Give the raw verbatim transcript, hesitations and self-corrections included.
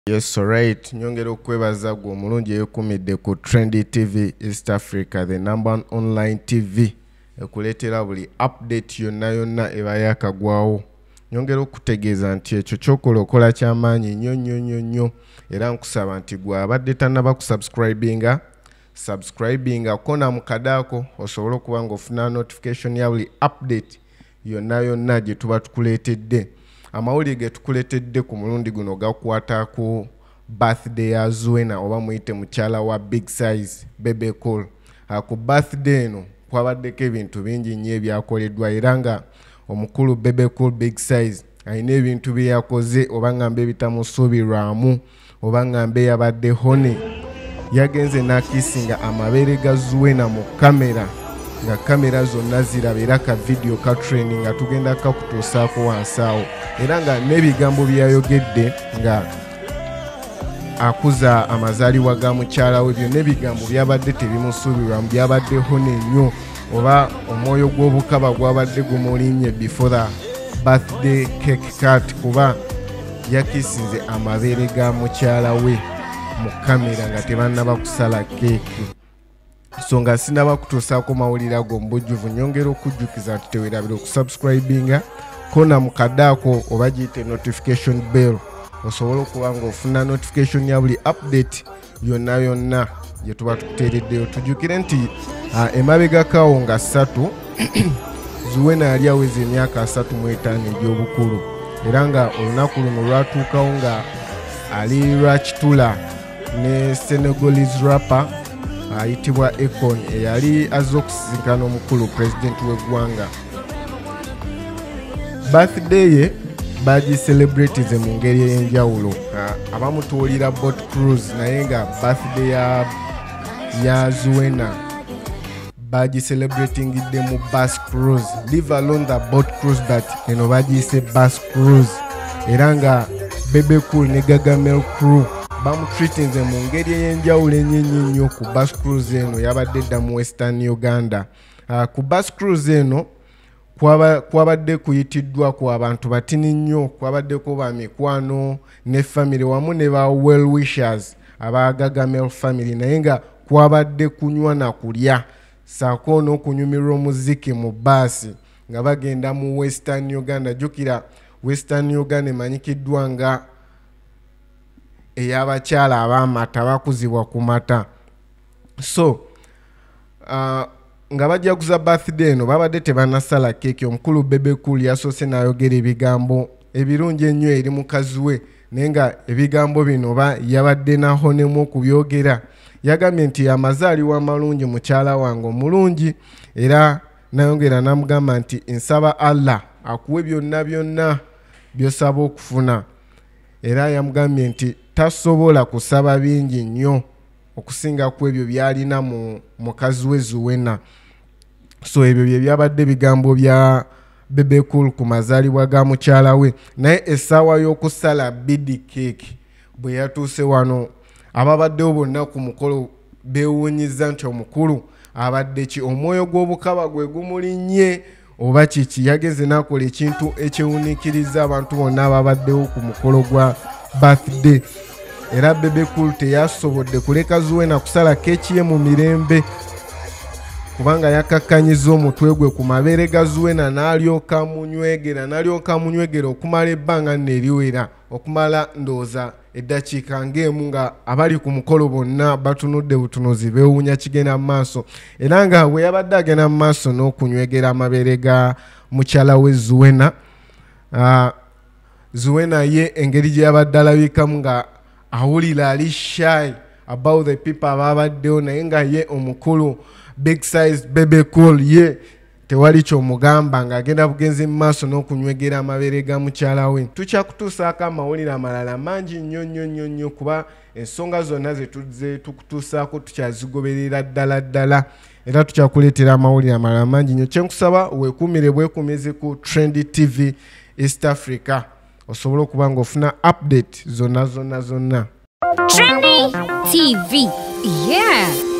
Yes, alright. Nyongera okwebaza gwe omulungi eyekumidde ku Trendy T V East Africa, the number one online T V ekuleetera buli update yonna yonna eba yakagwawo. Nyongera okutegeeza nti ekyo kyokola okola kyamaanyi nnyo nnyo nnyo nnyo, era nkusaba nti gwe abadde tannaba kusubscribinga subscribinga kona mu kadaako osobola okuba ng'ofuna notification ya buli update yonna yonna gye tuba tukuleetedde. Amawulire ge tukuleetedde ku mulundi guno gakwata ku birthday ya Zuena oba muyite mukyala wa Big Size Bebe Cool. Ku birthday eno kwabaddeko ebintu bingi nnyo ebyakoleddwa, era nga omukulu Bebe Cool Big Size alina ebintu bye yakoze oba ngambe bitamusuubirwamu oba ngambe yabadde hone. Yagenze n'akiisinga amabeere ga Zuena mu kamera, nga kamera zonna ziraba era ka video ka training nga tugenda kakutuusaako wansi awo, era nga n'ebigambo byayogedde nga akuza amazaalibwa ga mukyala we, byonna ebigambo byabadde tebimusuubirwamu, byabaddeho nnyo, oba omwoyo gw'obukaba gwabadde gumulinnye before the birthday cake cut, kuba yakiisinze amabeere ga mukyala we mu kamera nga tebannaba kusala keeki. So nga sinaba kutuusaako mawulire ago mbujjuvu, nyongera okujjukiza nti teweerabira okusubscribinga kona mu kadaako oba giyite notification bell osobola okuba ng'ofuna notification ya buli update yonna yonna gye tuba tukuteereddeyo. Tujjukire nti uh, emabegakaawo nga ssatu Zuena yali aweza emyaka asatu mu etaano egy'obukulu, era nga olunaku luno lwatuukawo nga ali lwakitula ne Senegalese rapper ayitibwa Akon eyali azze okusisinkana omukulu president w'eggwanga. Birthday ye baagi celebrities mu ngeri ey'enjawulo. Abamu tuwulira boat cruise, naye nga birthday ya, ya Zuena baagi celebratingidde mu bus cruise. Leave alone the boat cruise, but eno baagiyise bus cruise, era nga Bebe Cool ne Gagamel crew bamutreatinze mu ngeri ey'enjawulo ennyo nnyo ku bus cruise eno yabadde dda mu Western Uganda. Uh, ku bus cruise eno kwabadde kuyitiddwa ku abantu batini nnyo, kwabaddeko ba mikwano ne family wamu ne ba well wishers aba Gagamel family, naye nga kwabadde kunywa na kulya saako n'okunyumirwa omuziki mu baasi nga bagenda mu Western Uganda. Jjukira Western Uganda emanyikiddwa nga ey'abakyala ab'amata bakuzibwa ku mata. So uh, nga bajaguza birthday eno babadde tebannasala keeki. Omukulu Bebe Cool yasoose n'ayogera ebigambo ebirungi ennyo eri mukazi we, naye nga ebigambo bino ba yabadde nahonemu okubyogera. Yagambye nti amazaalibwa amalungi mukyala wange omulungi, era nayongera namugamba nti nsaba Allah akuwe byonna byonna by'osaba okufuna, era yamugambye nti tasobola kusaba bingi nnyo okusinga ku ebyo byalina mu mukazi we Zuena. So ebyo bye byabadde bigambo bya Bebe Cool ku mazaalibwa ga mukyala we. Naye essaawa y'okusala bidi cake bwe yatuuse wano, ababaddewo bonna ku mukolo beewuunyiza nti omukulu abadde ki, omwoyo gw'obukaba gwe gumulinnye oba kiki. Yagenze n'akola ekintu ekyewuniikiriza abantu bonna ababaddewo ku mukolo gwa birthday, era Bebe Cool teyasobodde kuleka Zuena kusala keeki ye mu mirembe, kubanga yakakkanyiza omutwe gwe ku mabeere ga Zuena n'alyoka munywegera n'alyoka munywegera okumala ebbanga nno eriwera, okumala ndowooza eddakiika ng'emu, nga abali ku mukolo bonna batunudde butunuzi beewuunya kigenda mu maaso, era nga bwe yabadde agenda mu maaso n'okunywegera amabeere ga mukyala we Zuena. Uh, Zuena ye engeri gye yabadde alabikamu nga awulira ali shy about the people ababaddewo, naye nga ye omukulu Big Size Bebe Cool ye tewali kyomugamba ng'agenda bugenzi mu maaso n'okunywegera amabeere ga mukyala we. Tukyakutuusaako amawulire amalala mangi nnyo nnyo nnyo nnyo, kuba ensonga zonna ze tuzze tukutuusaako tukyazigoberera ddala ddala, era tukyakuleetera amawulire amalala mangi nnyo. Kyenkusaba weekuumire bwekuumize ku Trendy T V East Africa osobola okuba ng'ofuna update zonna zonna zonna. Trendy T V, yeah.